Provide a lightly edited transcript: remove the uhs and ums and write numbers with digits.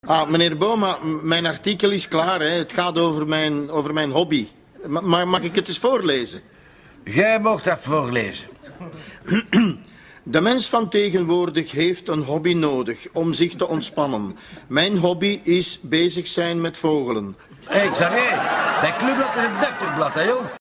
Meneer de Boma, mijn artikel is klaar. Hè. Het gaat over mijn hobby. Maar mag ik het eens voorlezen? Jij mocht dat voorlezen. De mens van tegenwoordig heeft een hobby nodig om zich te ontspannen. Mijn hobby is bezig zijn met vogelen. Hé, Xavier, dat clubblad is een deftig blad, hè, jong?